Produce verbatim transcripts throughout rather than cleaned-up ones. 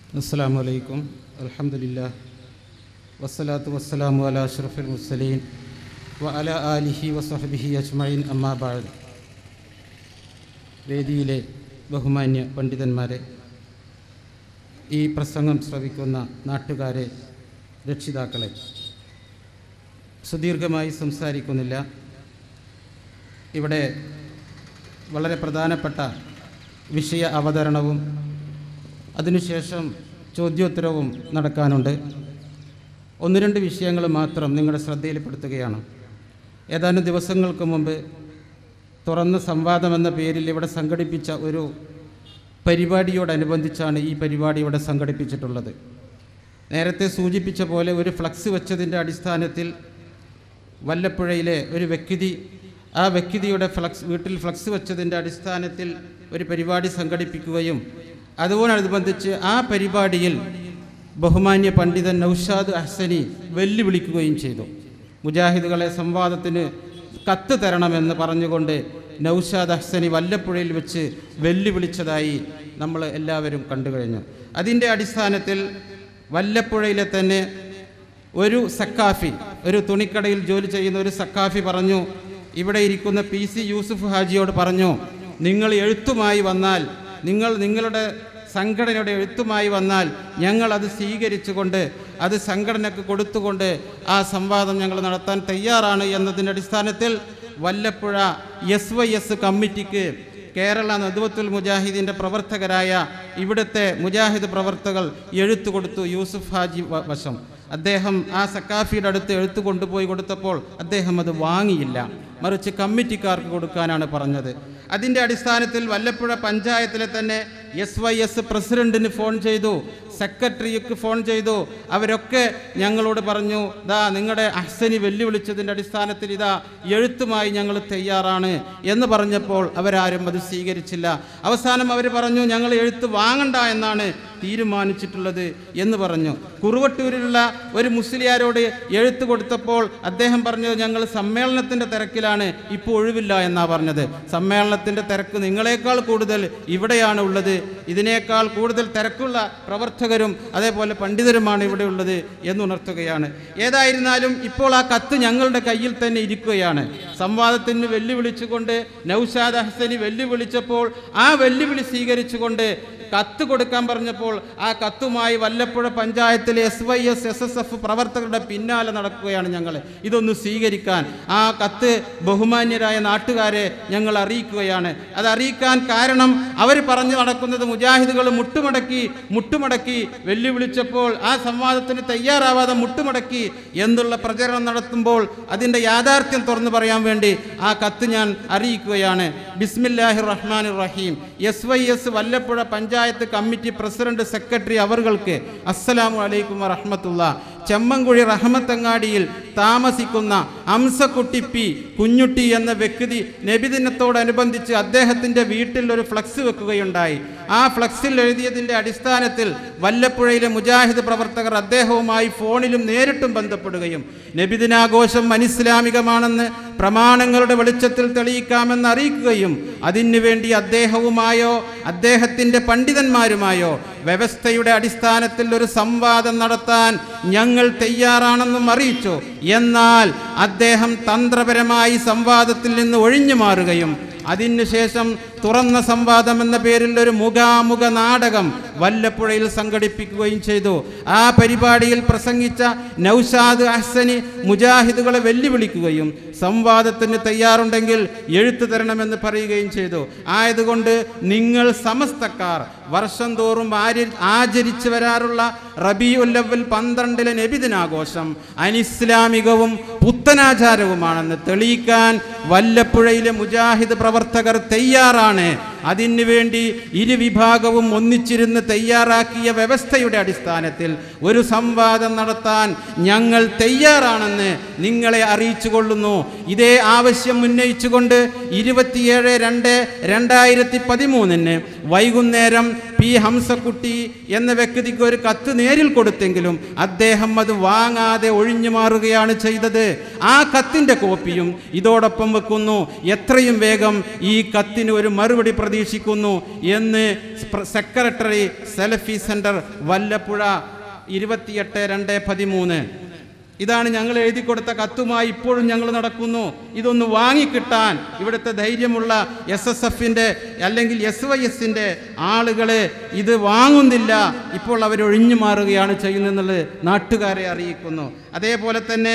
അസ്സലാമു അലൈക്കും. അൽഹംദുലില്ലാഹ് വസ്സലാത്തു വസ്സലാമു അലാ അഷ്റഫിൽ മുർസലീൻ വ അലാ ആലിഹി വസഹ്ബിഹി അജ്മഈൻ. അമ്മാ ബഅദ്. വേദിയിലെ ബഹുമാന്യ പണ്ഡിതന്മാരെ, ഈ പ്രസംഗം ശ്രവിക്കുന്ന നാട്ടുകാരെ, രക്ഷിതാക്കളെ, സുദീർഘമായി സംസാരിക്കുന്നില്ല. ഇവിടെ വളരെ പ്രധാനപ്പെട്ട വിഷയ അവതരണവും അതിനുശേഷം ചോദ്യോത്തരവും നടക്കാനുണ്ട്. ഒന്ന് രണ്ട് വിഷയങ്ങൾ മാത്രം നിങ്ങളുടെ ശ്രദ്ധയിൽപ്പെടുത്തുകയാണ്. ഏതാനും ദിവസങ്ങൾക്ക് മുമ്പ് തുറന്ന സംവാദം എന്ന പേരിൽ ഇവിടെ സംഘടിപ്പിച്ച ഒരു പരിപാടിയോടനുബന്ധിച്ചാണ് ഈ പരിപാടി ഇവിടെ സംഘടിപ്പിച്ചിട്ടുള്ളത്. നേരത്തെ സൂചിപ്പിച്ച പോലെ ഒരു ഫ്ലക്സ് വെച്ചതിൻ്റെ അടിസ്ഥാനത്തിൽ വല്ലപ്പുഴയിലെ ഒരു വ്യക്തി, ആ വ്യക്തിയുടെ ഫ്ലക്സ് വീട്ടിൽ ഫ്ലക്സ് വെച്ചതിൻ്റെ അടിസ്ഥാനത്തിൽ ഒരു പരിപാടി സംഘടിപ്പിക്കുകയും അതോടനുബന്ധിച്ച് ആ പരിപാടിയിൽ ബഹുമാന്യ പണ്ഡിതൻ നൗഷാദ് അഹ്സനി വെല്ലുവിളിക്കുകയും ചെയ്തു. മുജാഹിദുകളെ സംവാദത്തിന് കത്ത് തരണമെന്ന് പറഞ്ഞുകൊണ്ട് നൗഷാദ് അഹ്സനി വല്ലപ്പുഴയിൽ വെച്ച് വെല്ലുവിളിച്ചതായി നമ്മൾ എല്ലാവരും കണ്ടു കഴിഞ്ഞു. അതിൻ്റെ അടിസ്ഥാനത്തിൽ വല്ലപ്പുഴയിലെ തന്നെ ഒരു സക്കാഫി, ഒരു തുണിക്കടയിൽ ജോലി ചെയ്യുന്ന ഒരു സക്കാഫി പറഞ്ഞു, ഇവിടെ ഇരിക്കുന്ന പി സി യൂസുഫ് ഹാജിയോട് പറഞ്ഞു, നിങ്ങൾ എഴുത്തുമായി വന്നാൽ, നിങ്ങൾ നിങ്ങളുടെ സംഘടനയുടെ എഴുത്തുമായി വന്നാൽ ഞങ്ങൾ അത് സ്വീകരിച്ചുകൊണ്ട് അത് സംഘടനയ്ക്ക് കൊടുത്തുകൊണ്ട് ആ സംവാദം ഞങ്ങൾ നടത്താൻ തയ്യാറാണ് എന്നതിൻ്റെ അടിസ്ഥാനത്തിൽ വല്ലപ്പുഴ എസ് വൈ എസ് കമ്മിറ്റിക്ക് കേരള നദ്വത്തുൽ മുജാഹിദിൻ്റെ പ്രവർത്തകരായ ഇവിടുത്തെ മുജാഹിദ് പ്രവർത്തകർ എഴുത്തു കൊടുത്തു. യൂസുഫ് ഹാജി വശം അദ്ദേഹം ആ സക്കാഫിയുടെ അടുത്ത് എഴുത്ത് കൊണ്ടുപോയി കൊടുത്തപ്പോൾ അദ്ദേഹം അത് വാങ്ങിയില്ല, മറിച്ച് കമ്മിറ്റിക്കാർക്ക് കൊടുക്കാനാണ് പറഞ്ഞത്. അതിൻ്റെ അടിസ്ഥാനത്തിൽ വല്ലപ്പുഴ പഞ്ചായത്തിലെ തന്നെ എസ് വൈ എസ് പ്രസിഡന്റിന് ഫോൺ ചെയ്തു, സെക്രട്ടറിക്ക് ഫോൺ ചെയ്തു. അവരൊക്കെ ഞങ്ങളോട് പറഞ്ഞു, ദാ നിങ്ങളുടെ അഹ്സനി വെല്ലുവിളിച്ചതിൻ്റെ അടിസ്ഥാനത്തിൽ ഇതാ എഴുത്തുമായി ഞങ്ങൾ തയ്യാറാണ് എന്ന് പറഞ്ഞപ്പോൾ അവരാരും അത് സ്വീകരിച്ചില്ല. അവസാനം അവർ പറഞ്ഞു, ഞങ്ങൾ എഴുത്ത് വാങ്ങണ്ട എന്നാണ് തീരുമാനിച്ചിട്ടുള്ളത് എന്ന് പറഞ്ഞു. കുറുവട്ടൂരിലുള്ള ഒരു മുസ്ലിയാരോട് എഴുത്ത് കൊടുത്തപ്പോൾ അദ്ദേഹം പറഞ്ഞത്, ഞങ്ങൾ സമ്മേളനത്തിൻ്റെ തിരക്കിലാണ്, ഇപ്പോൾ ഒഴിവില്ല എന്നാണ് പറഞ്ഞത്. സമ്മേളനത്തിൻ്റെ തിരക്ക് നിങ്ങളെക്കാൾ കൂടുതൽ ഇവിടെയാണ് ഉള്ളത്, ഇതിനേക്കാൾ കൂടുതൽ തിരക്കുള്ള പ്രവർത്തകരും അതേപോലെ പണ്ഡിതരുമാണ് ഇവിടെ ഉള്ളത് എന്നുണർത്തുകയാണ്. ഏതായിരുന്നാലും ഇപ്പോൾ ആ കത്ത് ഞങ്ങളുടെ കയ്യിൽ തന്നെ ഇരിക്കുകയാണ്. സംവാദത്തിന് വെല്ലുവിളിച്ചുകൊണ്ട് നൗഷാദ് അഹ്സനി വെല്ലുവിളിച്ചപ്പോൾ ആ വെല്ലുവിളി സ്വീകരിച്ചുകൊണ്ട് കത്ത് കൊടുക്കാൻ പറഞ്ഞപ്പോൾ ആ കത്തുമായി വല്ലപ്പുഴ പഞ്ചായത്തിലെ S Y S S S F പ്രവർത്തകരുടെ പിന്നാലെ നടക്കുകയാണ് ഞങ്ങൾ ഇതൊന്ന് സ്വീകരിക്കാൻ. ആ കത്ത് ബഹുമാന്യരായ നാട്ടുകാരെ ഞങ്ങൾ അറിയിക്കുകയാണ്. അത് അറിയിക്കാൻ കാരണം അവർ പറഞ്ഞു നടക്കുന്നത് മുജാഹിദുകൾ മുട്ടുമടക്കി മുട്ടുമടക്കി വെല്ലുവിളിച്ചപ്പോൾ ആ സംവാദത്തിന് തയ്യാറാവാതെ മുട്ടുമടക്കി എന്നുള്ള പ്രചരണം നടത്തുമ്പോൾ അതിൻ്റെ യാഥാർത്ഥ്യം തുറന്നു പറയാൻ വേണ്ടി ആ കത്ത് ഞാൻ അറിയിക്കുകയാണ്. ബിസ്മില്ലാഹിർ റഹ്മാനിർ റഹീം. S Y S Vallappuzha panchayat panchayat committee president secretary അവർക്ക് അസ്സലാമു അലൈക്കും വറഹ്മത്തുള്ളാഹി. ചെമ്മൻകുഴി റഹ്മത്തങ്ങാടിയിൽ താമസിക്കുന്ന അംസക്കുട്ടി പി കുഞ്ഞുട്ടി എന്ന വ്യക്തി നബിദിനത്തോടനുബന്ധിച്ച് അദ്ദേഹത്തിൻ്റെ വീട്ടിൽ ഒരു ഫ്ലക്സ് വെക്കുകയുണ്ടായി. ആ ഫ്ലക്സിൽ എഴുതിയതിൻ്റെ അടിസ്ഥാനത്തിൽ വല്ലപ്പുഴയിലെ മുജാഹിദ് പ്രവർത്തകർ അദ്ദേഹവുമായി ഫോണിലും നേരിട്ടും ബന്ധപ്പെടുകയും നബിദിനാഘോഷം അനിസ്ലാമികമാണെന്ന് പ്രമാണങ്ങളുടെ വെളിച്ചത്തിൽ തെളിയിക്കാമെന്ന് അറിയിക്കുകയും അതിനുവേണ്ടി അദ്ദേഹവുമായോ അദ്ദേഹത്തിൻ്റെ പണ്ഡിതന്മാരുമായോ വ്യവസ്ഥയുടെ അടിസ്ഥാനത്തിൽ ഒരു സംവാദം നടത്താൻ ഞങ്ങൾ തയ്യാറാണെന്നും അറിയിച്ചു. എന്നാൽ അദ്ദേഹം തന്ത്രപരമായി സംവാദത്തിൽ നിന്ന് ഒഴിഞ്ഞു മാറുകയും അതിനുശേഷം തുറന്ന സംവാദം എന്ന പേരിൽ ഒരു മുഖാമുഖ നാടകം വല്ലപ്പുഴയിൽ സംഘടിപ്പിക്കുകയും ചെയ്തു. ആ പരിപാടിയിൽ പ്രസംഗിച്ച നൗഷാദ് അഹ്സനി മുജാഹിദുകളെ വെല്ലുവിളിക്കുകയും സംവാദത്തിന് തയ്യാറുണ്ടെങ്കിൽ എഴുത്തു തരണമെന്ന് പറയുകയും ചെയ്തു. ആയതുകൊണ്ട് നിങ്ങൾ സമസ്തക്കാർ വർഷം തോറും ആചരിച്ചു വരാറുള്ള റബീഉൽ അവ്വൽ പന്ത്രണ്ടിലെ നബിദിനാഘോഷം അനിസ്ലാമികവും പുത്തനാചാരവുമാണെന്ന് തെളിയിക്കാൻ വല്ലപ്പുഴയിലെ മുജാഹിദ് പ്രവർത്തകർ തയ്യാറാണ്. അതിനുവേണ്ടി ഇരുവിഭാഗവും ഒന്നിച്ചിരുന്ന് തയ്യാറാക്കിയ വ്യവസ്ഥയുടെ അടിസ്ഥാനത്തിൽ ഒരു സംവാദം നടത്താൻ ഞങ്ങൾ തയ്യാറാണെന്ന് നിങ്ങളെ അറിയിച്ചു കൊള്ളുന്നു ഇതേ ആവശ്യം ഉന്നയിച്ചുകൊണ്ട് ഇരുപത്തിയേഴ് രണ്ട് രണ്ടായിരത്തി പതിമൂന്നിന് വൈകുന്നേരം പി ഹംസക്കുട്ടി എന്ന വ്യക്തിക്ക് ഒരു കത്ത് നേരിൽ കൊടുത്തെങ്കിലും അദ്ദേഹം അത് വാങ്ങാതെ ഒഴിഞ്ഞു മാറുകയാണ് ചെയ്തത്. ആ കത്തിൻ്റെ കോപ്പിയും ഇതോടൊപ്പം വെക്കുന്നു. എത്രയും വേഗം ഈ കത്തിന് ഒരു മറുപടി പ്രതീക്ഷിക്കുന്നു എന്ന് സെക്രട്ടറി സലഫി സെന്റർ വല്ലപ്പുഴ ഇരുപത്തിയെട്ട് രണ്ട് പതിമൂന്ന്. ഇതാണ് ഞങ്ങൾ എഴുതി കൊടുത്ത കത്തുമായി ഇപ്പോഴും ഞങ്ങൾ നടക്കുന്നു. ഇതൊന്ന് വാങ്ങിക്കിട്ടാൻ ഇവിടുത്തെ ധൈര്യമുള്ള എസ് എസ് എഫിൻ്റെ അല്ലെങ്കിൽ എസ് വൈ എസിൻ്റെ ആളുകൾ ഇത് വാങ്ങുന്നില്ല. ഇപ്പോൾ അവർ ഒഴിഞ്ഞു മാറുകയാണ് ചെയ്യുന്നതെന്നുള്ളത് നാട്ടുകാരെ അറിയിക്കുന്നു. അതേപോലെ തന്നെ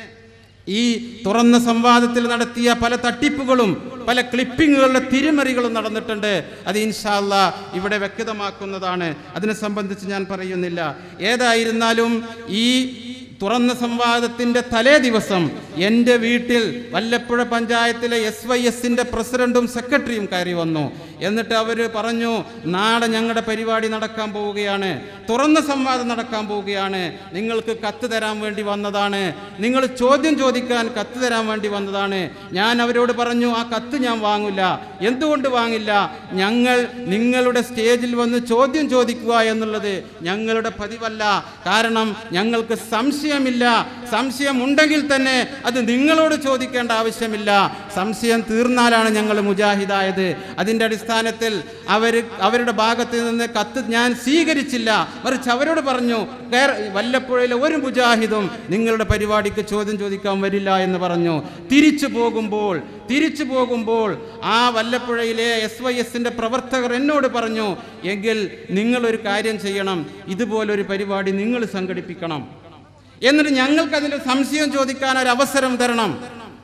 ഈ തുറന്ന സംവാദത്തിൽ നടത്തിയ പല തട്ടിപ്പുകളും പല ക്ലിപ്പിങ്ങുകളുടെ തിരിമറികളും നടന്നിട്ടുണ്ട്. അത് ഇൻഷാ അല്ലാഹ് ഇവിടെ വ്യക്തമാക്കുന്നതാണ്. അതിനെ സംബന്ധിച്ച് ഞാൻ പറയുന്നില്ല. ഏതായിരുന്നാലും ഈ തുറന്ന സംവാദത്തിൻ്റെ തലേ ദിവസം എൻ്റെ വീട്ടിൽ വല്ലപ്പുഴ പഞ്ചായത്തിലെ എസ് വൈ എസിൻ്റെ പ്രസിഡന്റും സെക്രട്ടറിയും കയറി വന്നു. എന്നിട്ട് അവർ പറഞ്ഞു, നാളെ ഞങ്ങളുടെ പരിപാടി നടക്കാൻ പോവുകയാണ്, തുറന്ന സംവാദം നടക്കാൻ പോവുകയാണ്, നിങ്ങൾക്ക് കത്ത് തരാൻ വേണ്ടി വന്നതാണ്, നിങ്ങൾ ചോദ്യം ചോദിക്കാൻ കത്ത് തരാൻ വേണ്ടി വന്നതാണ്. ഞാൻ അവരോട് പറഞ്ഞു, ആ കത്ത് ഞാൻ വാങ്ങില്ല. എന്തുകൊണ്ട് വാങ്ങില്ല? ഞങ്ങൾ നിങ്ങളുടെ സ്റ്റേജിൽ വന്ന് ചോദ്യം ചോദിക്കുക എന്നുള്ളത് ഞങ്ങളുടെ പതിവല്ല. കാരണം ഞങ്ങൾക്ക് സംശയമില്ല. സംശയം ഉണ്ടെങ്കിൽ തന്നെ അത് നിങ്ങളോട് ചോദിക്കേണ്ട ആവശ്യമില്ല. സംശയം തീർന്നാലാണ് ഞങ്ങൾ മുജാഹിദായത്. അതിൻ്റെ അടിസ്ഥാനത്തിൽ അവർ അവരുടെ ഭാഗത്ത് നിന്ന് കത്ത് ഞാൻ സ്വീകരിച്ചില്ല. മറിച്ച് അവരോട് പറഞ്ഞു, വല്ലപ്പുഴയിലെ ഒരു മുജാഹിദും നിങ്ങളുടെ പരിപാടിക്ക് ചോദ്യം ചോദിക്കാൻ വരില്ല എന്ന് പറഞ്ഞു. തിരിച്ചു പോകുമ്പോൾ തിരിച്ചു പോകുമ്പോൾ ആ വല്ലപ്പുഴയിലെ എസ് വൈ എസിൻ്റെ പ്രവർത്തകർ എന്നോട് പറഞ്ഞു, എങ്കിൽ നിങ്ങളൊരു കാര്യം ചെയ്യണം, ഇതുപോലൊരു പരിപാടി നിങ്ങൾ സംഘടിപ്പിക്കണം, എന്നിട്ട് ഞങ്ങൾക്കതിൽ സംശയം ചോദിക്കാൻ ഒരു അവസരം തരണം.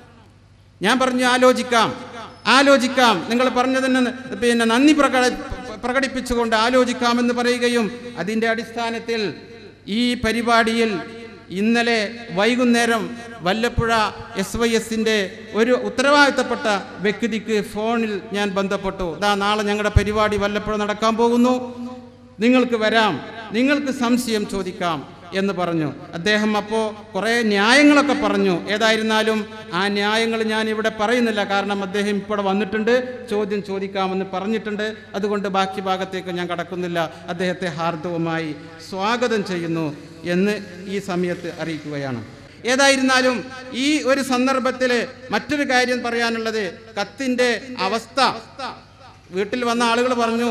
ഞാൻ പറഞ്ഞു, ആലോചിക്കാം ആലോചിക്കാം നിങ്ങൾ പറഞ്ഞതിന് പിന്നെ നന്ദി പ്രകട പ്രകടിപ്പിച്ചുകൊണ്ട് ആലോചിക്കാമെന്ന് പറയുകയും അതിൻ്റെ അടിസ്ഥാനത്തിൽ ഈ പരിപാടിയിൽ ഇന്നലെ വൈകുന്നേരം വല്ലപ്പുഴ എസ് വൈ എസിൻ്റെ ഒരു ഉത്തരവാദിത്തപ്പെട്ട വ്യക്തിക്ക് ഫോണിൽ ഞാൻ ബന്ധപ്പെട്ടു. ദാ നാളെ ഞങ്ങളുടെ പരിപാടി വല്ലപ്പുഴ നടക്കാൻ പോകുന്നു, നിങ്ങൾക്ക് വരാം, നിങ്ങൾക്ക് സംശയം ചോദിക്കാം എന്ന് പറഞ്ഞു. അദ്ദേഹം അപ്പോൾ കുറേ ന്യായങ്ങളൊക്കെ പറഞ്ഞു. ഏതായിരുന്നാലും ആ ന്യായങ്ങൾ ഞാൻ ഇവിടെ പറയുന്നില്ല. കാരണം അദ്ദേഹം ഇപ്പോൾ വന്നിട്ടുണ്ട്, ചോദ്യം ചോദിക്കാമെന്ന് പറഞ്ഞിട്ടുണ്ട്. അതുകൊണ്ട് ബാക്കി ഭാഗത്തേക്ക് ഞാൻ കടക്കുന്നില്ല. അദ്ദേഹത്തെ ഹാർദവുമായി സ്വാഗതം ചെയ്യുന്നു എന്ന് ഈ സമയത്ത് അറിയിക്കുകയാണ്. ഏതായിരുന്നാലും ഈ ഒരു സന്ദർഭത്തിൽ മറ്റൊരു കാര്യം പറയാനുള്ളത്, കത്തിൻ്റെ അവസ്ഥ. വീട്ടിൽ വന്ന ആളുകൾ പറഞ്ഞു,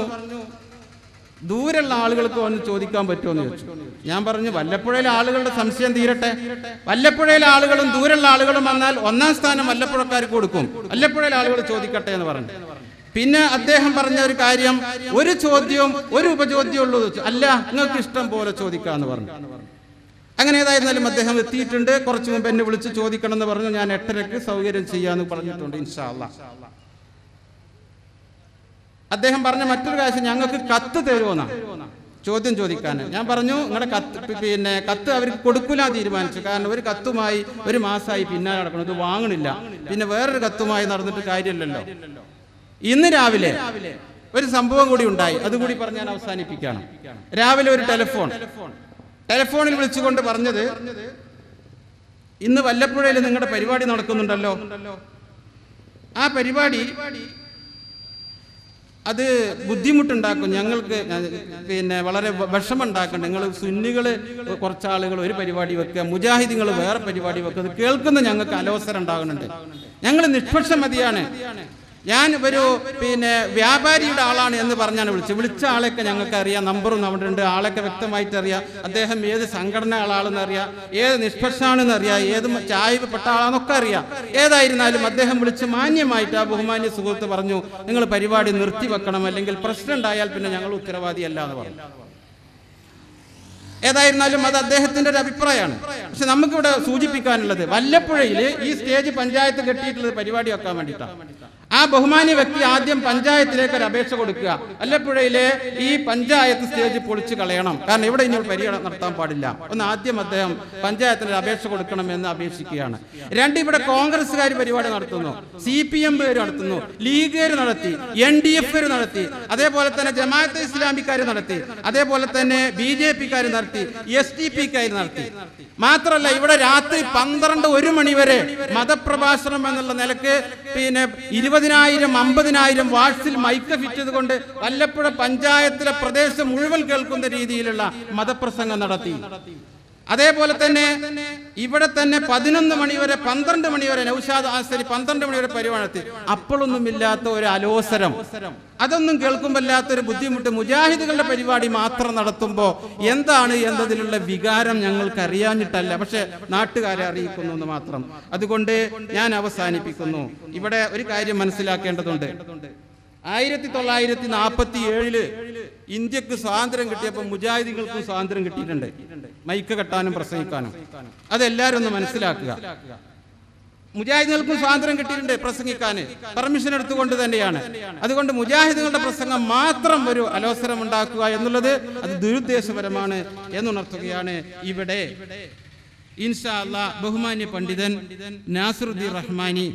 ദൂരെയുള്ള ആളുകൾക്ക് വന്ന് ചോദിക്കാൻ പറ്റുമോ എന്ന് ചോദിച്ചു. ഞാൻ പറഞ്ഞു, വല്ലപ്പുഴയിലെ ആളുകളുടെ സംശയം തീരട്ടെ. വല്ലപ്പുഴയിലെ ആളുകളും ദൂരെയുള്ള ആളുകളും വന്നാൽ ഒന്നാം സ്ഥാനം വല്ലപ്പുഴക്കാർക്ക് കൊടുക്കും, വല്ലപ്പുഴയിലെ ആളുകൾ ചോദിക്കട്ടെ എന്ന് പറഞ്ഞു. പിന്നെ അദ്ദേഹം പറഞ്ഞ ഒരു കാര്യം, ഒരു ചോദ്യവും ഒരു ഉപചോദ്യം ഉള്ളൂ. അല്ല, നിങ്ങൾക്ക് ഇഷ്ടം പോലെ ചോദിക്കാമെന്ന് പറഞ്ഞു. അങ്ങനെ ഏതായിരുന്നാലും അദ്ദേഹം എത്തിയിട്ടുണ്ട്. കുറച്ച് മുമ്പ് എന്നെ വിളിച്ച് ചോദിക്കണം എന്ന് പറഞ്ഞു. ഞാൻ എട്ടരക്ക് സൗകര്യം ചെയ്യാമെന്ന് പറഞ്ഞിട്ടുണ്ട് ഇൻഷാ അല്ലാഹ്. അദ്ദേഹം പറഞ്ഞ മറ്റൊരു കാര്യം, ഞങ്ങൾക്ക് കത്ത് തരുമോന്നാ ചോദ്യം ചോദിക്കാൻ. ഞാൻ പറഞ്ഞു, നിങ്ങളുടെ കത്ത് പിന്നെ കത്ത് അവർക്ക് കൊടുക്കില്ല തീരുമാനിച്ചു. കാരണം ഒരു കത്തുമായി ഒരു മാസമായി പിന്നാലെ നടക്കണം, ഇത് വാങ്ങണില്ല. പിന്നെ വേറൊരു കത്തുമായി നടന്നിട്ട് കാര്യമില്ലല്ലോ. ഇന്ന് രാവിലെ ഒരു സംഭവം കൂടി ഉണ്ടായി, അതുകൂടി പറഞ്ഞ് ഞാൻ അവസാനിപ്പിക്കുകയാണ്. രാവിലെ ഒരു ടെലിഫോൺ ടെലിഫോണിൽ വിളിച്ചുകൊണ്ട് പറഞ്ഞത്, ഇന്ന് വല്ലപ്പുഴയിൽ നിങ്ങളുടെ പരിപാടി നടക്കുന്നുണ്ടല്ലോ, ആ പരിപാടി അത് ബുദ്ധിമുട്ടുണ്ടാക്കും, ഞങ്ങൾക്ക് പിന്നെ വളരെ വിഷമുണ്ടാക്കും. നിങ്ങൾ സുന്നികൾ കുറച്ചാളുകൾ ഒരു പരിപാടി വെക്കുക, മുജാഹിദീങ്ങൾ വേറെ പരിപാടി വെക്കുക, കേൾക്കുന്ന ഞങ്ങൾക്ക് അലോസരം ഉണ്ടാകുന്നുണ്ട്. ഞങ്ങൾ നിഷ്പക്ഷമതിയാണ്. ഞാൻ ഒരു പിന്നെ വ്യാപാരിയുടെ ആളാണ് എന്ന് പറഞ്ഞാണ് വിളിച്ചത്. വിളിച്ച ആളെയൊക്കെ ഞങ്ങൾക്ക് അറിയാം, നമ്പറും അവിടെ ഉണ്ട്, ആളൊക്കെ വ്യക്തമായിട്ട് അറിയാം. അദ്ദേഹം ഏത് സംഘടന ആളാണെന്ന് അറിയാം, ഏത് നിഷ്പക്ഷമാണെന്ന് അറിയാം, ഏത് ചായ്വപ്പെട്ട ആളാണെന്നൊക്കെ അറിയാം. ഏതായിരുന്നാലും അദ്ദേഹം വിളിച്ച് മാന്യമായിട്ട് ആ ബഹുമാന്യ സുഹൃത്ത് പറഞ്ഞു, നിങ്ങൾ പരിപാടി നിർത്തിവെക്കണം, അല്ലെങ്കിൽ പ്രസിഡന്റ് ആയാൽ പിന്നെ ഞങ്ങൾ ഉത്തരവാദിയല്ല എന്ന് പറഞ്ഞു. ഏതായിരുന്നാലും അത് അദ്ദേഹത്തിന്റെ ഒരു അഭിപ്രായമാണ്. പക്ഷെ നമുക്കിവിടെ സൂചിപ്പിക്കാനുള്ളത്, വല്ലപ്പുഴയിൽ ഈ സ്റ്റേജ് പഞ്ചായത്ത് കെട്ടിയിട്ടുള്ളത് പരിപാടി വെക്കാൻ വേണ്ടിയിട്ടാണ്. ആ ബഹുമാന്യ വ്യക്തി ആദ്യം പഞ്ചായത്തിലേക്ക് ഒരു അപേക്ഷ കൊടുക്കുക. വല്ലപ്പുഴയിലെ ഈ പഞ്ചായത്ത് സ്റ്റേജ് പൊളിച്ചു കളയണം, കാരണം ഇവിടെ ഇനി പരിഗണന നടത്താൻ പാടില്ല. ഒന്ന് ആദ്യം അദ്ദേഹം പഞ്ചായത്തിന് ഒരു അപേക്ഷ കൊടുക്കണമെന്ന് അപേക്ഷിക്കുകയാണ്. രണ്ട്, ഇവിടെ കോൺഗ്രസ്സുകാർ പരിപാടി നടത്തുന്നു, സി പി എം പേര് നടത്തുന്നു, ലീഗുകാർ നടത്തി, എൻ ഡി എഫ് നടത്തി, അതേപോലെ തന്നെ ജമാഅത്തെ ഇസ്ലാമിക്കാർ നടത്തി, അതേപോലെ തന്നെ ബി ജെ പിക്കാർ നടത്തി, എസ് ഡി പിക്കാർ നടത്തി. മാത്രമല്ല ഇവിടെ രാത്രി പന്ത്രണ്ട് ഒരു മണി വരെ മതപ്രഭാഷണം എന്നുള്ള നിലക്ക് പിന്നെ ഇരുപതിനായിരം അമ്പതിനായിരം വാട്സിൽ മൈക്ക് ഫിറ്റ് ചെയ്തുകൊണ്ട് വല്ലപ്പുഴ പഞ്ചായത്തിലെ പ്രദേശം മുഴുവൻ കേൾക്കുന്ന രീതിയിലുള്ള മതപ്രസംഗം നടത്തി. അതേപോലെ തന്നെ ഇവിടെ തന്നെ പതിനൊന്ന് മണിവരെ പന്ത്രണ്ട് മണിവരെ നൗഷാദ് ആസരി പന്ത്രണ്ട് മണിവരെ പരിപാടി നടത്തി. അപ്പോഴൊന്നുമില്ലാത്ത ഒരു അലോസരം, അതൊന്നും കേൾക്കുമ്പോല്ലാത്തൊരു ബുദ്ധിമുട്ട് മുജാഹിദുകളുടെ പരിപാടി മാത്രം നടത്തുമ്പോൾ എന്താണ് എന്നതിലുള്ള വികാരം ഞങ്ങൾക്ക് അറിയാഞ്ഞിട്ടല്ല, പക്ഷെ നാട്ടുകാരെ അറിയിക്കുന്നു എന്ന് മാത്രം. അതുകൊണ്ട് ഞാൻ അവസാനിപ്പിക്കുന്നു. ഇവിടെ ഒരു കാര്യം മനസ്സിലാക്കേണ്ടതുണ്ട്. ആയിരത്തി തൊള്ളായിരത്തി നാൽപ്പത്തി ഏഴില് ഇന്ത്യക്ക് സ്വാതന്ത്ര്യം കിട്ടിയപ്പോൾ മുജാഹിദുകൾക്കും സ്വാതന്ത്ര്യം കിട്ടിയിട്ടുണ്ട്, മൈക്ക് കെട്ടാനും പ്രസംഗിക്കാനും. അതെല്ലാവരും ഒന്ന് മനസ്സിലാക്കുക. മുജാഹിദുകൾക്കും സ്വാതന്ത്ര്യം കിട്ടിയിട്ടുണ്ട് പ്രസംഗിക്കാൻ, പെർമിഷൻ എടുത്തുകൊണ്ട് തന്നെയാണ്. അതുകൊണ്ട് മുജാഹിദുകളുടെ പ്രസംഗം മാത്രം ഒരു അലോസരം ഉണ്ടാക്കുക എന്നുള്ളത് അത് ദുരുദ്ദേശപരമാണ് എന്നുണർത്തുകയാണ്. ഇവിടെ ഇൻഷാ അല്ലാഹ് ബഹുമാന്യ പണ്ഡിതൻ നാസിറുദ്ദീൻ റഹ്മാനി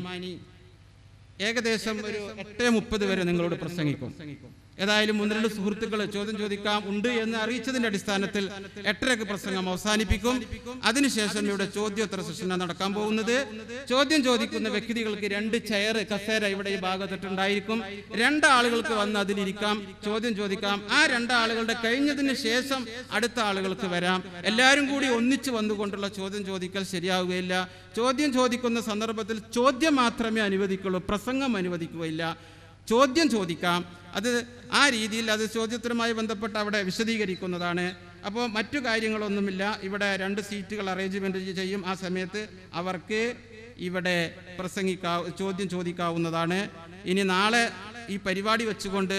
ഏകദേശം ഒരു എട്ട് മുപ്പത് വരെ നിങ്ങളോട് പ്രസംഗിക്കും. ഏതായാലും ഒന്ന് രണ്ട് സുഹൃത്തുക്കൾ ചോദ്യം ചോദിക്കാം ഉണ്ട് എന്ന് അറിയിച്ചതിന്റെ അടിസ്ഥാനത്തിൽ എട്ടരക്ക് പ്രസംഗം അവസാനിപ്പിക്കും. അതിനുശേഷം ഇവിടെ ചോദ്യോത്തര സെഷനാണ് നടക്കാൻ പോകുന്നത്. ചോദ്യം ചോദിക്കുന്ന വ്യക്തികൾക്ക് രണ്ട് ചെയർ കസേര ഇവിടെ ഈ ഭാഗത്തിട്ടുണ്ടായിരിക്കും. രണ്ടാളുകൾക്ക് വന്ന് അതിലിരിക്കാം, ചോദ്യം ചോദിക്കാം. ആ രണ്ടാളുകളുടെ കഴിഞ്ഞതിന് ശേഷം അടുത്ത ആളുകൾക്ക് വരാം. എല്ലാവരും കൂടി ഒന്നിച്ചു വന്നുകൊണ്ടുള്ള ചോദ്യം ചോദിക്കൽ ശരിയാവുകയില്ല. ചോദ്യം ചോദിക്കുന്ന സന്ദർഭത്തിൽ ചോദ്യം മാത്രമേ അനുവദിക്കുള്ളൂ, പ്രസംഗം അനുവദിക്കുകയില്ല. ചോദ്യം ചോദിക്കാം, അത് ആ രീതിയിൽ അത് ചോദ്യത്തിനുമായി ബന്ധപ്പെട്ട് അവിടെ വിശദീകരിക്കുന്നതാണ്. അപ്പോൾ മറ്റു കാര്യങ്ങളൊന്നുമില്ല. ഇവിടെ രണ്ട് സീറ്റുകൾ അറേഞ്ച്മെൻറ്റ് ചെയ്യും. ആ സമയത്ത് അവർക്ക് ഇവിടെ പ്രസംഗിക്കാ ചോദ്യം ചോദിക്കാവുന്നതാണ്. ഇനി നാളെ ഈ പരിപാടി വെച്ചുകൊണ്ട്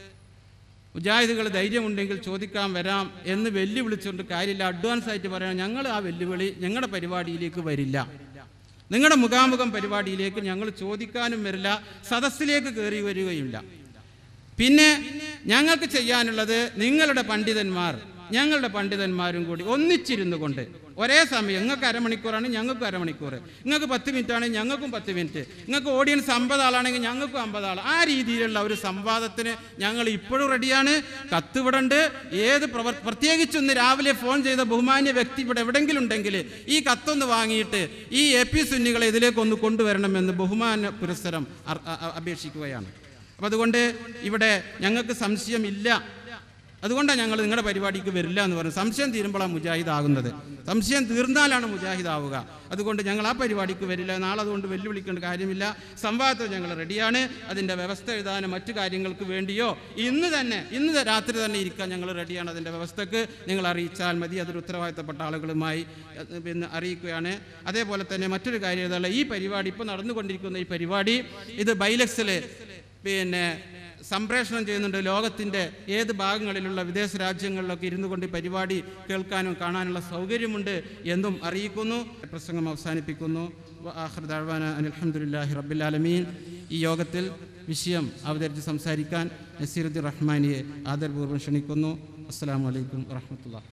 മുജാഹിദുകൾ ധൈര്യമുണ്ടെങ്കിൽ ചോദിക്കാൻ വരാം എന്ന് വെല്ലുവിളിച്ചുകൊണ്ട് കാര്യമില്ല. അഡ്വാൻസ് ആയിട്ട് പറയണം, ഞങ്ങൾ ആ വെല്ലുവിളി ഞങ്ങളുടെ പരിപാടിയിലേക്ക് വരില്ല, നിങ്ങളുടെ മുഖാമുഖം പരിപാടിയിലേക്ക് ഞങ്ങൾ ചോദിക്കാനും വരില്ല, സദസ്സിലേക്ക് കയറി വരികയില്ല. പിന്നെ ഞങ്ങൾക്ക് ചെയ്യാനുള്ളത് നിങ്ങളുടെ പണ്ഡിതന്മാർ ഞങ്ങളുടെ പണ്ഡിതന്മാരും കൂടി ഒന്നിച്ചിരുന്നു കൊണ്ട് ഒരേ സമയം, നിങ്ങൾക്ക് അരമണിക്കൂറാണ് ഞങ്ങൾക്കും അരമണിക്കൂർ, നിങ്ങൾക്ക് പത്ത് മിനിറ്റ് ആണെങ്കിൽ ഞങ്ങൾക്കും പത്ത് മിനിറ്റ്, നിങ്ങൾക്ക് ഓഡിയൻസ് അമ്പത് ആളാണെങ്കിൽ ഞങ്ങൾക്കും അമ്പത് ആൾ, ആ രീതിയിലുള്ള ഒരു സംവാദത്തിന് ഞങ്ങൾ ഇപ്പോഴും റെഡിയാണ്. കത്ത് ഇവിടെ ഉണ്ട്. ഏത് പ്രവർ പ്രത്യേകിച്ചൊന്ന് രാവിലെ ഫോൺ ചെയ്ത ബഹുമാന്യ വ്യക്തി ഇവിടെ എവിടെയെങ്കിലും ഉണ്ടെങ്കിൽ ഈ കത്തൊന്ന് വാങ്ങിയിട്ട് ഈ എ പി സുന്നികളെ ഇതിലേക്കൊന്ന് കൊണ്ടുവരണമെന്ന് ബഹുമാന പുരസ്സരം അപേക്ഷിക്കുകയാണ്. അപ്പം അതുകൊണ്ട് ഇവിടെ ഞങ്ങൾക്ക് സംശയമില്ല. അതുകൊണ്ടാണ് ഞങ്ങൾ നിങ്ങളുടെ പരിപാടിക്ക് വരില്ല എന്ന് പറഞ്ഞു. സംശയം തീരുമ്പോഴാണ് മുജാഹിദ് ആകുന്നത്, സംശയം തീർന്നാലാണ് മുജാഹിദ് ആവുക. അതുകൊണ്ട് ഞങ്ങൾ ആ പരിപാടിക്ക് വരില്ല. നാളെ അതുകൊണ്ട് വെല്ലുവിളിക്കേണ്ട കാര്യമില്ല. സംവാദത്തിൽ ഞങ്ങൾ റെഡിയാണ്. അതിൻ്റെ വ്യവസ്ഥ എഴുതാനും മറ്റു കാര്യങ്ങൾക്ക് വേണ്ടിയോ ഇന്ന് തന്നെ ഇന്ന് രാത്രി തന്നെ ഇരിക്കാൻ ഞങ്ങൾ റെഡിയാണ്. അതിൻ്റെ വ്യവസ്ഥക്ക് നിങ്ങൾ അറിയിച്ചാൽ മതി. അതൊരു ഉത്തരവാദിത്തപ്പെട്ട ആളുകളുമായി പിന്നെ അറിയിക്കുകയാണ്. അതേപോലെ തന്നെ മറ്റൊരു കാര്യം ഏതാണ്, ഈ പരിപാടി ഇപ്പോൾ നടന്നുകൊണ്ടിരിക്കുന്ന ഈ പരിപാടി ഇത് ബൈലക്സിൽ പിന്നെ സംപ്രേഷണം ചെയ്യുന്നുണ്ട്. ലോകത്തിൻ്റെ ഏത് ഭാഗങ്ങളിലുള്ള വിദേശ രാജ്യങ്ങളിലൊക്കെ ഇരുന്നു കൊണ്ട് പരിപാടി കേൾക്കാനും കാണാനുള്ള സൗകര്യമുണ്ട് എന്നും അറിയിക്കുന്നു. പ്രസംഗം അവസാനിപ്പിക്കുന്നു. ആഖിറു ദഅ്വാന അൽഹംദുലില്ലാഹി റബ്ബിൽ ആലമീൻ. ഈ യോഗത്തിൽ വിഷയം അവതരിച്ച് സംസാരിക്കാൻ നസീറുദ്ദീൻ റഹ്മാനിയെ ആദരപൂർവ്വം ക്ഷണിക്കുന്നു. അസ്സലാമു അലൈക്കും വറഹ്മത്തുള്ളാഹി.